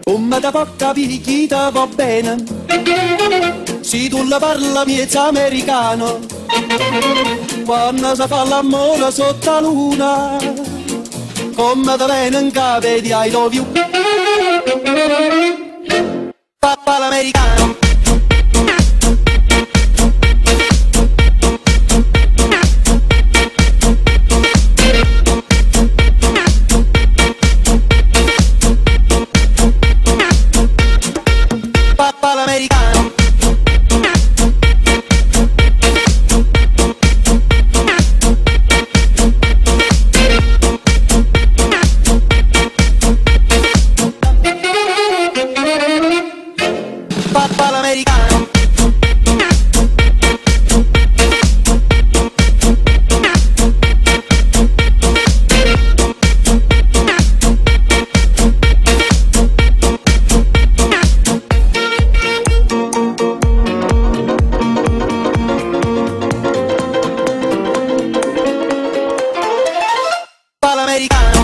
Come da poca picchita va bene, se tu la parla miezza americano, quando si fa l'amore sotto la luna, come da viene in capo di I love you. Papà l'americano. Papà l'americano. Papà l'americano. Papà l'americano.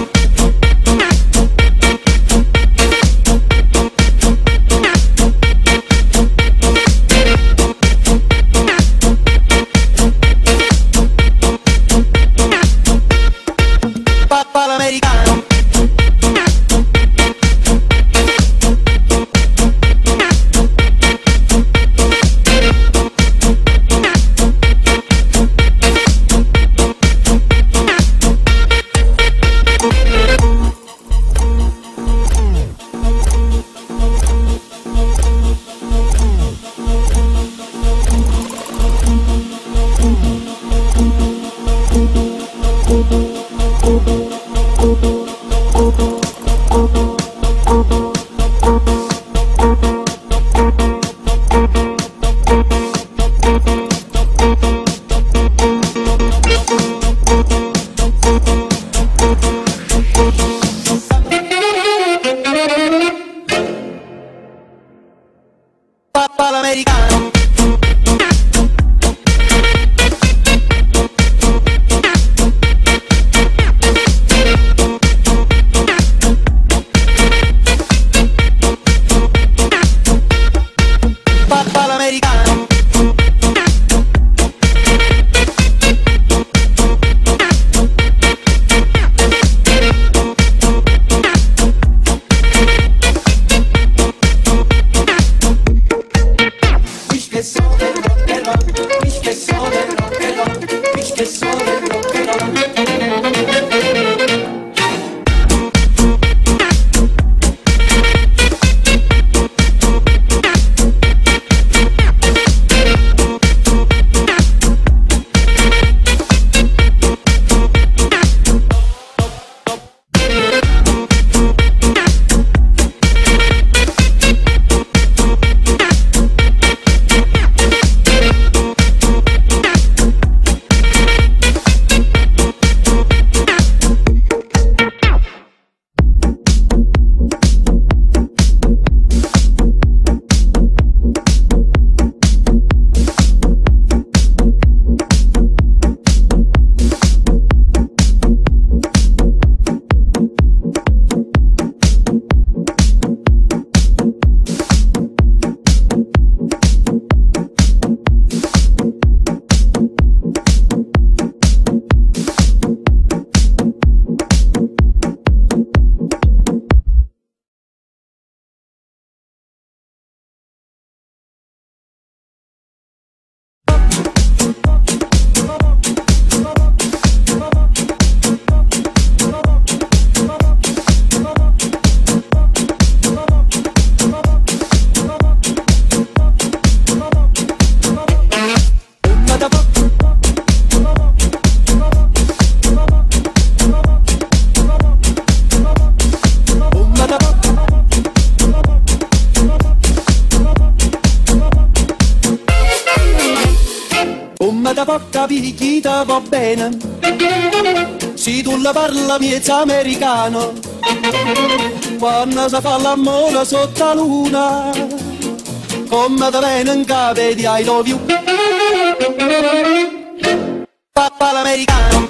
Papà l'americano. Papà l'americano. Papà l'americano. Ich che so del rock and roll, ich che so del rock and roll, ich che so del rock and roll. Come da poca picchita va bene, se tu la parla miezza americano, quando si fa l'amore sotto la luna, come da viene in capo di I love you. Papà l'americano.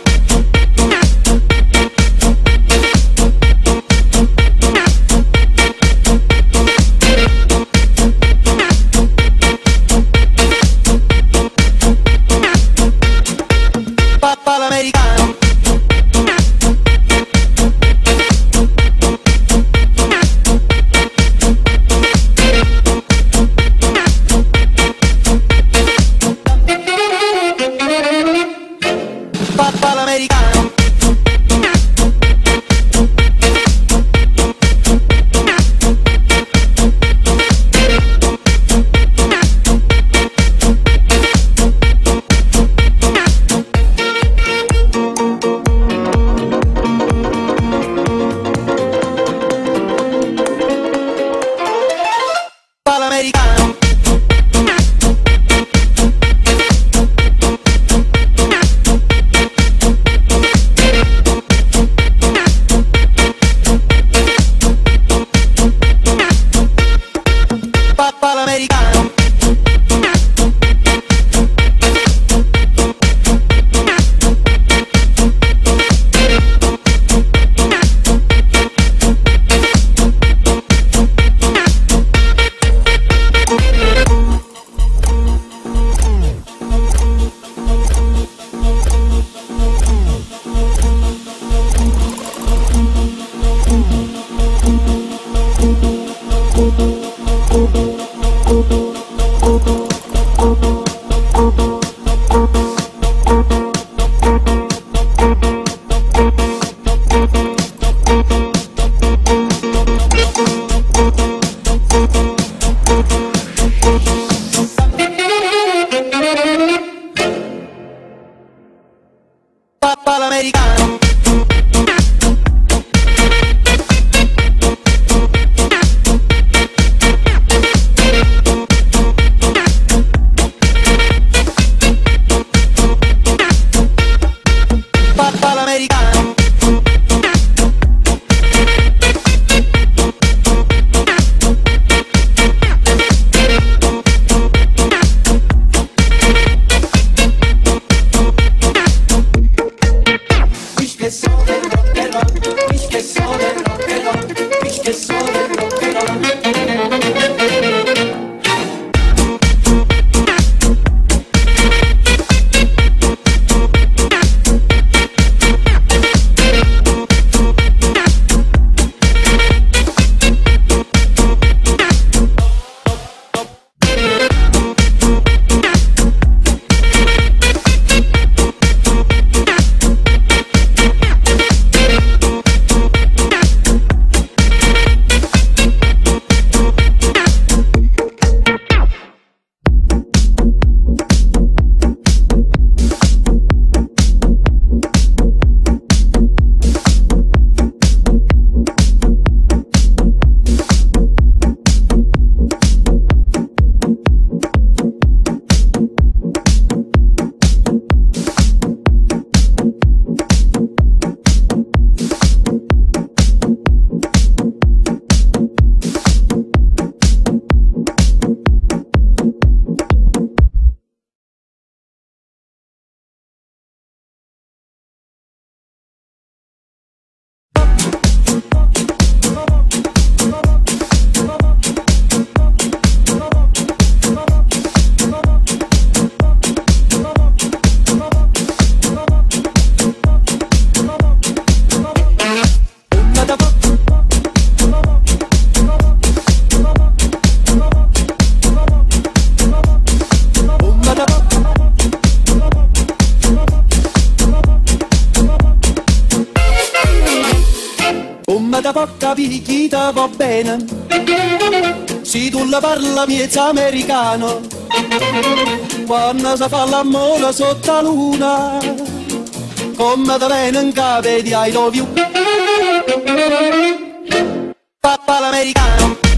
Da porca picchita va bene, se tu la parla miezza americano, quando si fa l'amore sotto la luna, come da bene in capo di I love you, papà l'americano.